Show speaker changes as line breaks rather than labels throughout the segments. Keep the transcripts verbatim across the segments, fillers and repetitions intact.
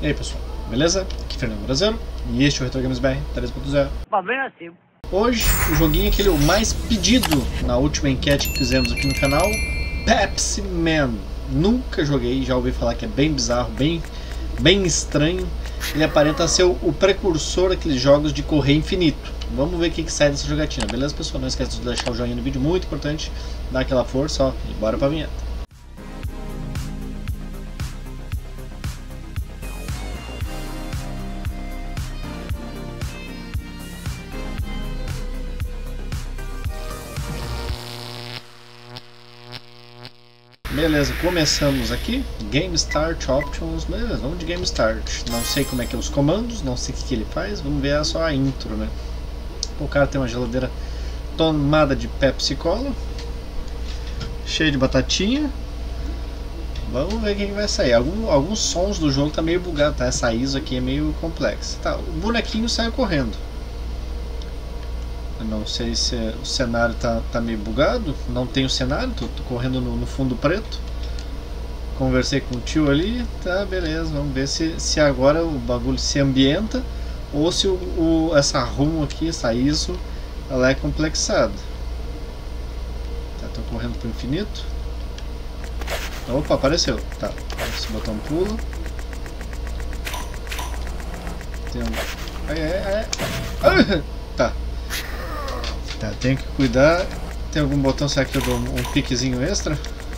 E aí pessoal, beleza? Aqui é Fernando Brasileiro e este é o Retro Games B R três ponto zero. Hoje o joguinho aquele o mais pedido na última enquete que fizemos aqui no canal, Pepsi Man. Nunca joguei, já ouvi falar que é bem bizarro, bem, bem estranho. Ele aparenta ser o, o precursor daqueles jogos de correr infinito. Vamos ver o que, que sai dessa jogatina, beleza pessoal? Não esqueça de deixar o joinha no vídeo, muito importante, dar aquela força, ó, e bora pra vinheta. Beleza, começamos aqui, Game Start Options, beleza, vamos de Game Start. Não sei como é que é os comandos, não sei o que, que ele faz, vamos ver só a intro, né? O cara tem uma geladeira tomada de Pepsi Cola, cheia de batatinha. Vamos ver o que, que vai sair. Algum, alguns sons do jogo tá meio bugado, tá? Essa I S O aqui é meio complexa. Tá, o bonequinho saiu correndo. Eu não sei se o cenário tá, tá meio bugado. Não tem o cenário, tô, tô correndo no, no fundo preto. Conversei com o tio ali. Tá, beleza, vamos ver se, se agora o bagulho se ambienta ou se o, o, essa ROM aqui, essa I S O, ela é complexada. Tá, tô correndo pro infinito. Opa, apareceu. Tá, esse botão pula. Tem um... Ai, ai, ai. Tá. Tá, tenho que cuidar. Tem algum botão, será que eu dou um, um piquezinho extra?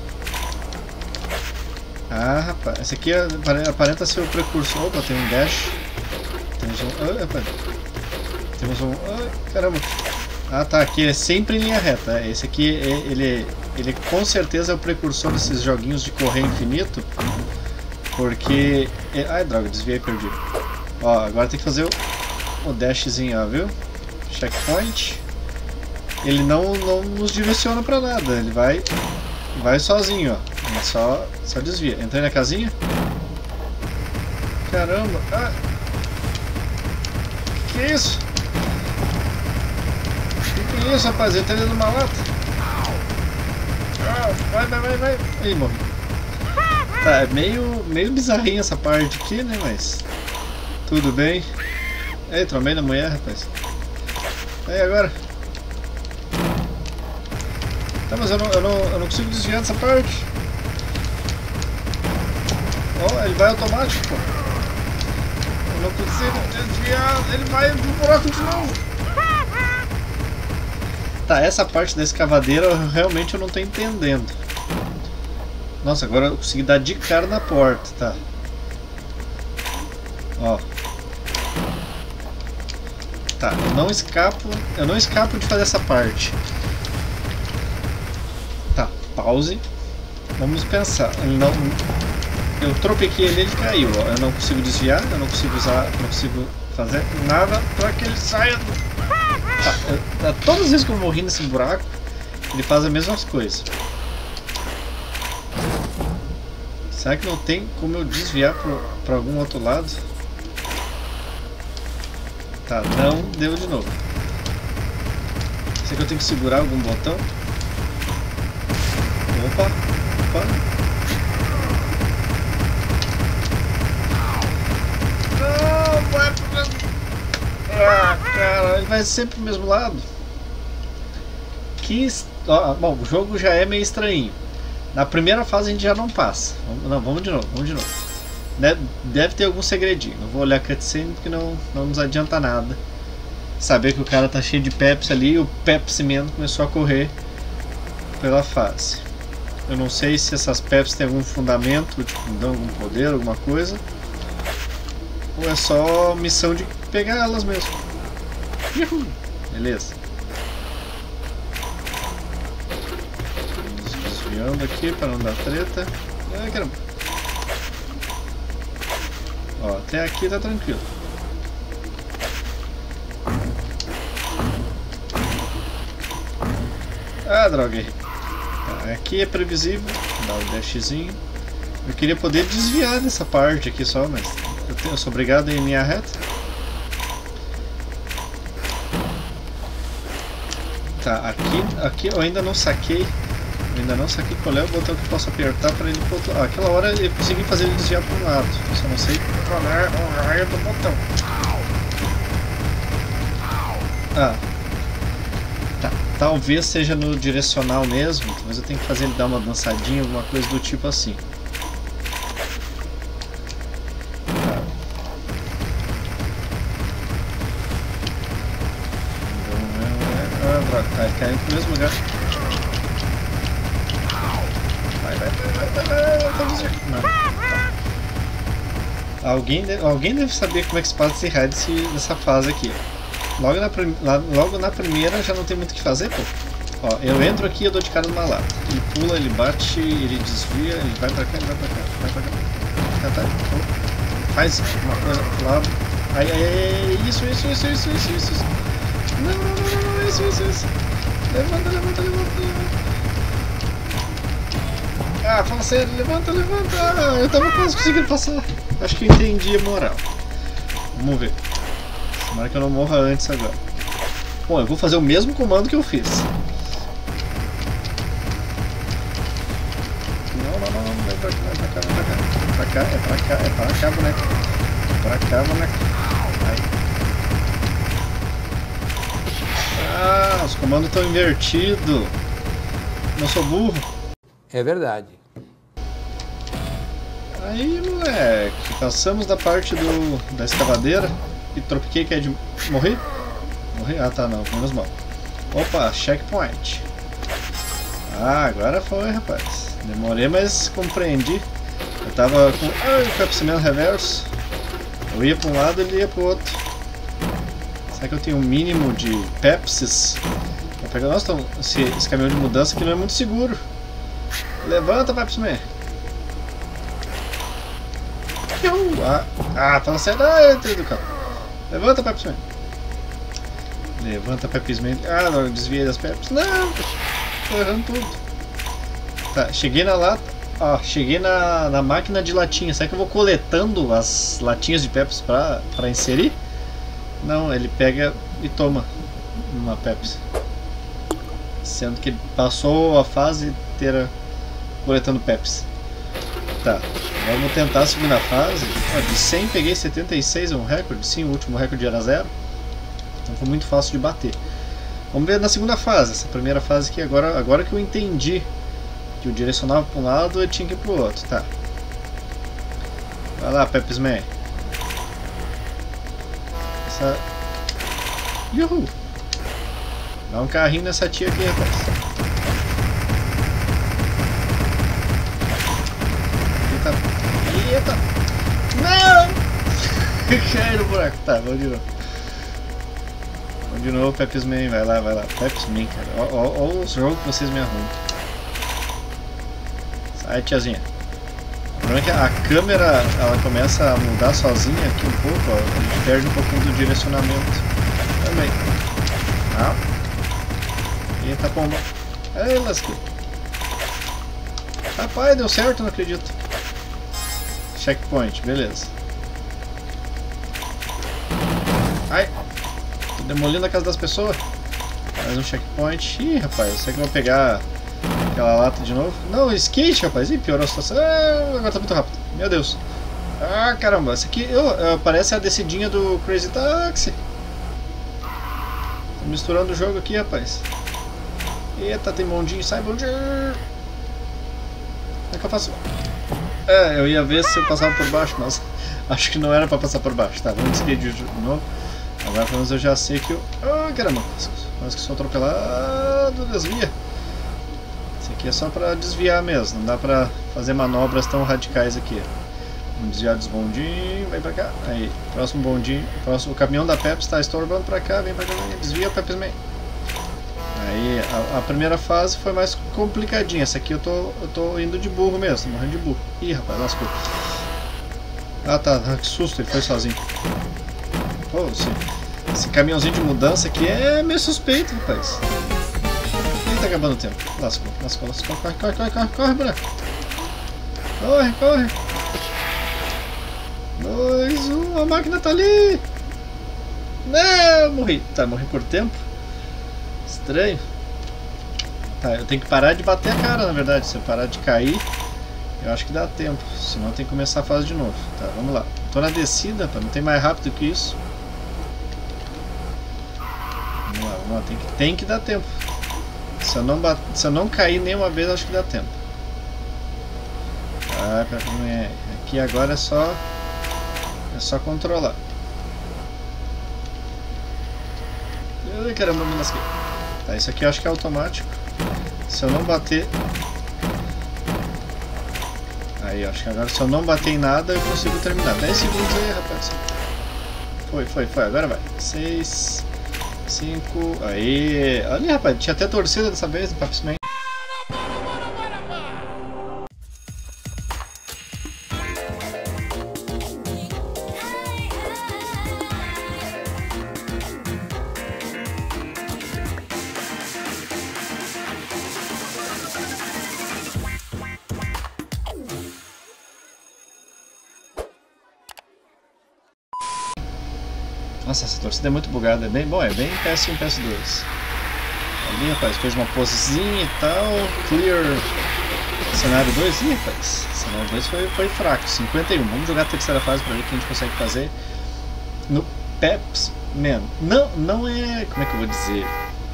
Ah, rapaz, esse aqui aparenta ser o precursor. Opa, tem um dash. Temos um... Ah, rapaz. Temos um... Ah, caramba. Ah, tá, aqui é sempre em linha reta. Esse aqui, ele, ele com certeza é o precursor desses joguinhos de correr infinito. Porque... Ai, droga, desviei e perdi. Ó, agora tem que fazer o, o dashzinho, ó, viu? Checkpoint. Ele não, não nos direciona pra nada, ele vai vai sozinho, ó. Ele só, só desvia. Entrei na casinha. Caramba! Ah. Que que é isso? Que que é isso, rapaz? Ele tá dentro de uma lata. Ah, vai, vai, vai, vai. Ih, morri. Tá, é meio, meio bizarrinha essa parte aqui, né? Mas tudo bem. Ei, trombei na mulher, rapaz. Aí, agora. Tá, mas eu não, eu, não, eu não consigo desviar dessa parte. Ó, oh, ele vai automático, pô. Eu não consigo desviar, ele vai pro buraco de novo. Tá, essa parte da escavadeira eu, realmente eu não tô entendendo. Nossa, agora eu consegui dar de cara na porta, tá. Ó. Tá, eu não escapo, eu não escapo de fazer essa parte. Tá, pause. Vamos pensar. Ele não, eu tropequei ele, ele caiu. Ó. Eu não consigo desviar, eu não consigo usar, não consigo fazer nada para que ele saia. Tá, eu, tá, todas as vezes que eu morri nesse buraco, ele faz as mesmas coisas. Será que não tem como eu desviar para algum outro lado? Tá, não deu de novo. Será que eu tenho que segurar algum botão? Opa, opa. Não, vai pro mesmo... Ah, cara, ele vai sempre pro mesmo lado. Que... Ah, bom, o jogo já é meio estranho. Na primeira fase a gente já não passa. Não, vamos de novo, vamos de novo. Deve, deve ter algum segredinho. Não vou olhar a cutscene porque não, não nos adianta nada. Saber que o cara tá cheio de Pepsi ali e o Pepsi Man começou a correr pela fase. Eu não sei se essas Pepsi têm algum fundamento, tipo, dão algum poder, alguma coisa. Ou é só missão de pegar elas mesmo. Uhul. Beleza. Vamos desviando aqui para não dar treta. Ai, caramba. Ó, até aqui tá tranquilo. Ah, droga aí. Tá, aqui é previsível. Dá o dashzinho. Eu queria poder desviar dessa parte aqui só, mas eu, tenho, eu sou obrigado a ir em linha reta. Tá, aqui, aqui eu ainda não saquei Eu ainda não saquei qual é o botão que eu posso apertar para ele... Ah, aquela hora eu consegui fazer ele desviar para um lado. Só não sei qual é o raio do botão. Ah. Tá. Talvez seja no direcional mesmo. Talvez eu tenha que fazer ele dar uma dançadinha, alguma coisa do tipo assim. Vai cair no mesmo lugar. Vai, vai, vai, vai, vai, vai, vai. Não. Alguém, deve, alguém deve saber como é que se passa esse raio desse, dessa fase aqui. Logo na, logo na primeira já não tem muito o que fazer, pô. Ó, eu entro aqui e eu dou de cara numa lata. Ele pula, ele bate, ele desvia, ele vai pra cá, ele vai pra cá, vai pra cá. Tá, tá. Faz uma coisa pro lado. Ai, ai, ai, isso, isso, isso, isso, isso, isso. Não, não, não, não, isso, isso, isso. Levanta, levanta, levanta, levanta. Ah, fala sério, levanta, levanta. Ah, eu tava quase conseguindo passar. Acho que eu entendi a moral. Vamos ver. Tomara que eu não morra antes agora. Bom, eu vou fazer o mesmo comando que eu fiz. Não, não, não, não. Vai pra cá, vai pra cá, vai pra cá. Pra cá, é pra cá, é pra cá, boneco. Pra cá, boneco. Vai. Ah, os comandos estão invertidos. Não sou burro.
É verdade.
Aí, moleque, passamos da parte do, da escavadeira e tropiquei que é de morrer? Morrer? Ah, tá, não, menos mal. Opa, checkpoint. Ah, agora foi, rapaz. Demorei, mas compreendi. Eu tava com ah, o capcimento reverso. Eu ia pra um lado e ele ia pro outro. Será que eu tenho um mínimo de Pepsis? Vou pegar... Nossa, então, esse, esse caminhão de mudança aqui não é muito seguro. Levanta, Pepsi Man. Ah, ah, fala sério. Ah, eu entrei do carro. Levanta, Pepsi Man. Levanta, Pepsi Man. Ah, não, eu desviei das Pepsi. Não, tô errando tudo. Tá, cheguei na lata. Ó, cheguei na, na máquina de latinha. Será que eu vou coletando as latinhas de Pepsi pra, pra inserir? Não, ele pega e toma uma Pepsi. Sendo que ele passou a fase inteira coletando Pepsi. Tá, vamos tentar a segunda fase. Ó, de cem peguei setenta e seis, é um recorde. Sim, o último recorde era zero. Então foi muito fácil de bater. Vamos ver na segunda fase. Essa primeira fase aqui, agora, agora que eu entendi que o direcionava para um lado eu tinha que ir para o outro. Tá. Vai lá, Pepsi Man. Essa... Yuhu! Dá um carrinho nessa tia aqui, rapaz. Eita! Eita! Não! Cai no buraco. Tá, vamos de novo. Vamos de novo, Pepsi Man. Vai lá, vai lá. Pepsi Man, cara. Olha os jogos que vocês me arrumam. Sai, tiazinha. O problema é que a câmera ela começa a mudar sozinha aqui um pouco, ó. A gente perde um pouquinho do direcionamento. Também. Ah. Eita, pomba. Ai, lasquei. Rapaz, deu certo, não acredito. Checkpoint, beleza. Ai. Tô demolindo a casa das pessoas. Mais um checkpoint. Ih, rapaz, eu sei que eu vou pegar aquela lata de novo. Não, skate, rapaz. Ih, piorou a situação. Ah, agora tá muito rápido. Meu Deus. Ah, caramba. Essa aqui eu, eu, parece a descidinha do Crazy Taxi. Tô misturando o jogo aqui, rapaz. Eita, tem bondinho. Sai, bondinho. Como é que eu faço? É, eu ia ver se eu passava por baixo, mas acho que não era pra passar por baixo. Tá, vamos desviar de novo. Agora pelo menos eu já sei que eu... Ah, caramba. Quase que sou atropelado. Desvia. Esse aqui é só pra desviar mesmo. Não dá pra fazer manobras tão radicais aqui. Vamos desviar dos bondinhos. Vem pra cá. Aí, próximo bondinho. Próximo, o caminhão da Pepsi tá estorbando pra cá. Vem pra cá. Desvia, Pepsi Man. Aí, a, a primeira fase foi mais complicadinha. Essa aqui eu tô, eu tô indo de burro mesmo. Tô morrendo de burro. Ih, rapaz, lascou. Ah, tá. Que susto. Ele foi sozinho. Pô, esse, esse caminhãozinho de mudança aqui é meio suspeito, rapaz. Ih, tá acabando o tempo. Lascou, lascou, lascou. Corre, corre, corre, corre, corre, buraco. Corre, corre. Dois, um. A máquina tá ali. Não, morri. Tá, morri por tempo. Estranho. Tá, eu tenho que parar de bater a cara, na verdade. Se eu parar de cair, eu acho que dá tempo. Senão tem que começar a fase de novo. Tá, vamos lá. Tô na descida, pá, não tem mais rápido que isso. Vamos lá, vamos lá. Tem que, tem que dar tempo. Se eu não, bat... Se eu não cair nenhuma vez, acho que dá tempo. Ah, aqui agora é só... É só controlar. Ai, caramba, me lasquei. Tá, isso aqui eu acho que é automático. Se eu não bater... Aí, acho que agora se eu não bater em nada, eu consigo terminar. dez segundos aí, rapaz. Foi, foi, foi. Agora vai. seis... cinco... Aí... Olha, rapaz, tinha até torcida dessa vez no Papsman. Nossa, essa torcida é muito bugada, é bem bom, é bem P S um, P S dois. Ali, rapaz, fez uma posezinha e tal, clear. Cenário dois, ih, rapaz, cenário dois foi, foi fraco, cinquenta e um. Vamos jogar a terceira fase pra ver o que a gente consegue fazer no Peps Man. Não, não é, como é que eu vou dizer?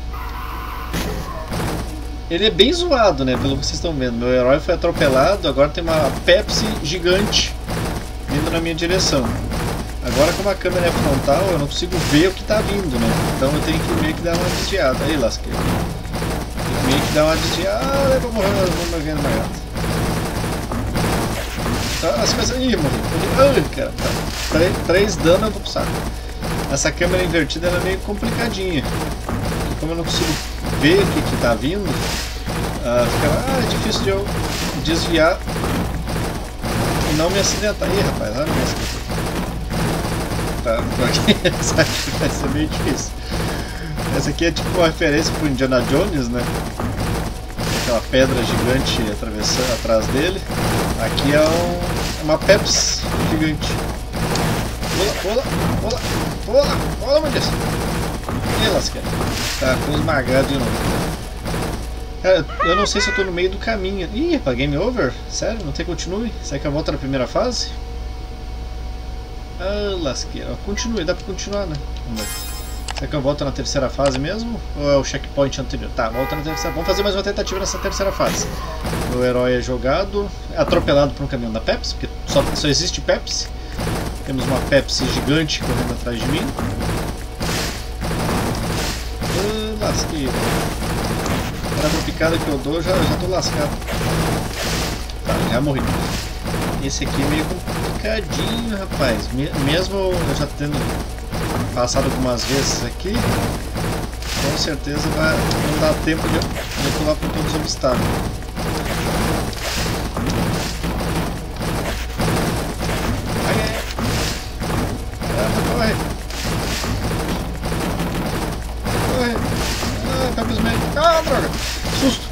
Ele é bem zoado, né, pelo que vocês estão vendo. Meu herói foi atropelado, agora tem uma Pepsi gigante vindo na minha direção. Agora, como a câmera é frontal, eu não consigo ver o que está vindo, né? Então eu tenho que meio que dar uma desviada. Aí, lasquei. Tem que meio que dar uma desviada. Eu vou morrer, vou morrer na gata. Tá, as coisas... Ih, morri. Ai, cara. Tá. Três, três danos eu vou pro saco. Essa câmera invertida ela é meio complicadinha. Porque como eu não consigo ver o que está vindo, uh, fica ah, é difícil de eu desviar e não me acidentar. Ih, rapaz, olha minhas coisas. Tá, essa aqui vai ser meio difícil. Essa aqui é tipo uma referência pro Indiana Jones, né? Aquela pedra gigante atravessando atrás dele. Aqui é um, uma Pepsi gigante. Pula, pula, pula, pula, pula, meu Deus. E lasqueira. Tá, tô esmagado de novo. Cara, eu não sei se eu tô no meio do caminho. Ih, pra game over? Sério? Não tem continue? Será que eu volto na primeira fase? Ah, lasqueira. Continue, dá pra continuar, né? Vamos ver. Será que eu volto na terceira fase mesmo? Ou é o checkpoint anterior? Tá, volta na terceira. Vamos fazer mais uma tentativa nessa terceira fase. O herói é jogado, é atropelado por um caminhão da Pepsi, porque só, só existe Pepsi. Temos uma Pepsi gigante correndo atrás de mim. Ah, lasqueira. Cada picada que eu dou, já, já tô lascado. Tá, já morri. Esse aqui é meio complicadinho, rapaz. Mesmo eu já tendo passado algumas vezes aqui, com certeza vai, não dá tempo de eu pular por todos os obstáculos. Ai, ai. Ah, corre! Corre! Ah, tá pisando. Ah, droga! Susto!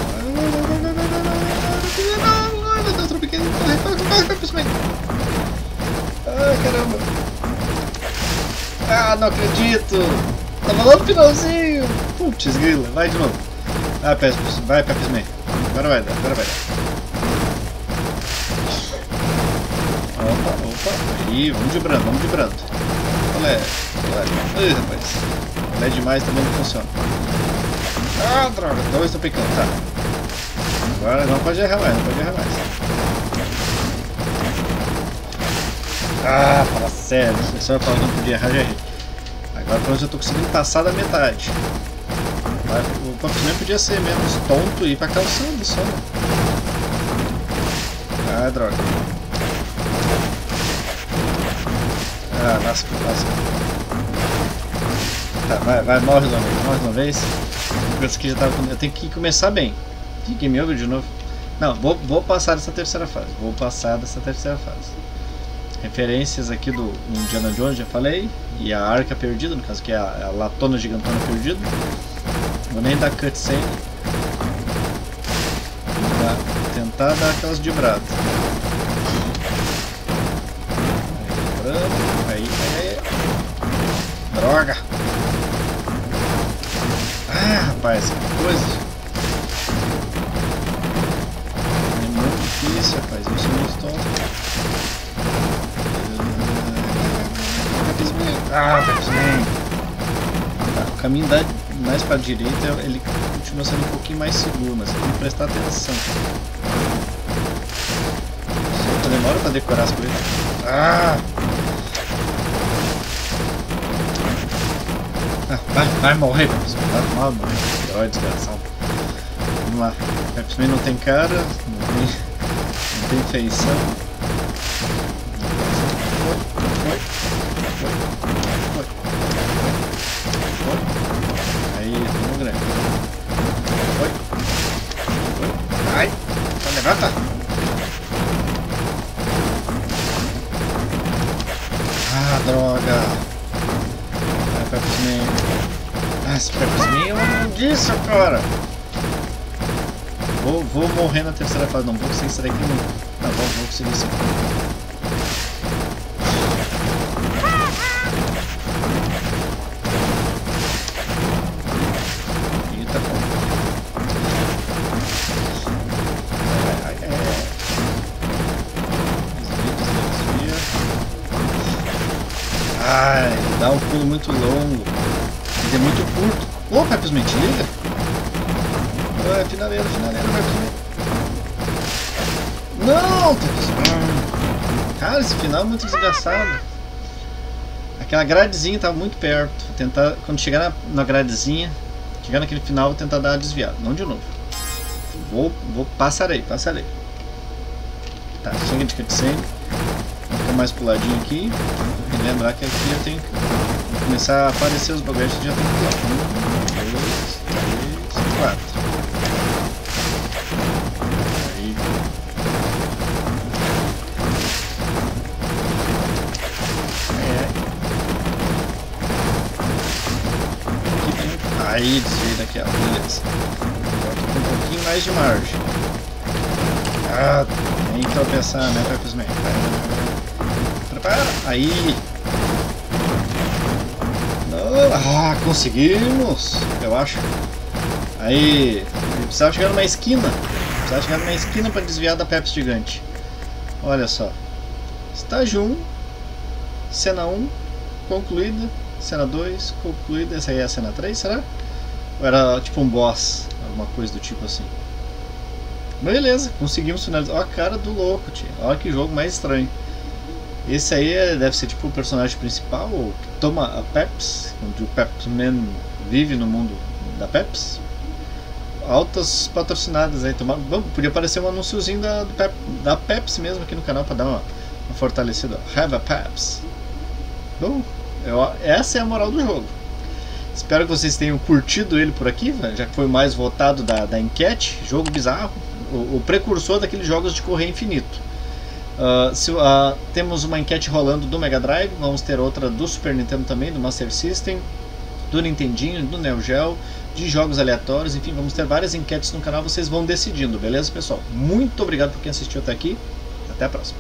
Ai, caramba! Ah, não acredito! Tava lá no finalzinho! Putz, grila, vai de novo! Ah, Pepsi, vai, Pepsi. Agora vai dar, agora vai dar. Opa, opa, aí, vamos de brando, vamos de brando. Olha, olha. Ai, rapaz, não é demais também não funciona. Ah, droga, dois tô picando, tá. Agora não pode errar mais, não pode errar mais. Ah, fala sério, se só eu falar que não podia errar, já errei. Agora pelo menos eu tô conseguindo passar da metade. O Papsman podia ser menos tonto e ir pra calçando só. Ah, droga. Ah, lasca, lasca. Tá, vai, vai, morre de uma vez, morre de uma vez. Esse aqui já tava, eu tenho que começar bem. Game over de novo. Não, vou, vou passar dessa terceira fase. Vou passar dessa terceira fase. Referências aqui do Indiana Jones, já falei. E a Arca Perdida, no caso que é a, a Latona Gigantona Perdida. Vou nem dar cutscene. Vou tentar dar aquelas de brado. Aí, aí, aí. Droga! Ah, rapaz, que coisa! toma. Ah, Pepsman. Tá, o caminho da, mais para a direita, ele continua sendo um pouquinho mais seguro, mas tem que prestar atenção. Só demora para decorar as coisas. Ah! Ah, vai, vai morrer, Pepsman. Vai, vai morrer. Herói desgraçado. Vamos lá. Pepsman não tem cara, não tem, não tem feição. Foi, foi, foi, foi, foi. Aí, vamos grande. Foi, foi. Ai, então levanta. Ah, droga. Ai, Pepsman. Ah, esse Pepsman é uma maldição, cara. Vou, vou morrer na terceira fase, não vou conseguir isso daqui não. Não, vou, vou conseguir isso aqui. Eita, pô. Ai, ai, ai. Desvia, desvia, desvia. Ai, dá um pulo muito longo. Ele é muito curto. Ô, Pepsman, te liga. É, finaleira, finaleira, Pepsman. Não, Pepsman. Cara, esse final é muito desgraçado. Aquela gradezinha estava muito perto. Vou tentar, quando chegar na, na gradezinha, chegar naquele final, vou tentar dar uma desviada. Não de novo. Vou, vou, passarei, passarei. Tá, chega de cutscene. Vou ficar mais pro ladinho aqui. E lembrar que aqui eu tenho que começar a aparecer os bagulhos que já tem que pular. Um, dois, três, quatro. Aí, desvio daquela, beleza. Agora tô com um pouquinho mais de margem. Ah, tem que tropeçar, né, Pepsman? Prepara! Aí! Não. Ah, conseguimos! Eu acho. Aí! Eu precisava chegar numa esquina. Eu precisava chegar numa esquina para desviar da Pepsi gigante. Olha só. Estágio um. Cena um. Concluída. Cena dois. Concluída. Essa aí é a cena três, será? Ou era tipo um boss, alguma coisa do tipo assim. Beleza, conseguimos finalizar. Olha a cara do louco, tio. Olha que jogo mais estranho. Esse aí é, deve ser tipo o personagem principal, ou que toma a Pepsi, onde o Pepsman vive no mundo da Pepsi. Altas patrocinadas aí. Toma, bom, podia aparecer um anúnciozinho da, do Pep, da Pepsi mesmo aqui no canal para dar uma, uma fortalecida. Have a Pepsi. Bom, eu, essa é a moral do jogo. Espero que vocês tenham curtido ele por aqui, já que foi o mais votado da, da enquete. Jogo bizarro, o, o precursor daqueles jogos de correr infinito. Uh, se, uh, temos uma enquete rolando do Mega Drive, vamos ter outra do Super Nintendo também, do Master System, do Nintendinho, do Neo Geo, de jogos aleatórios, enfim, vamos ter várias enquetes no canal, vocês vão decidindo, beleza, pessoal? Muito obrigado por quem assistiu até aqui, até a próxima.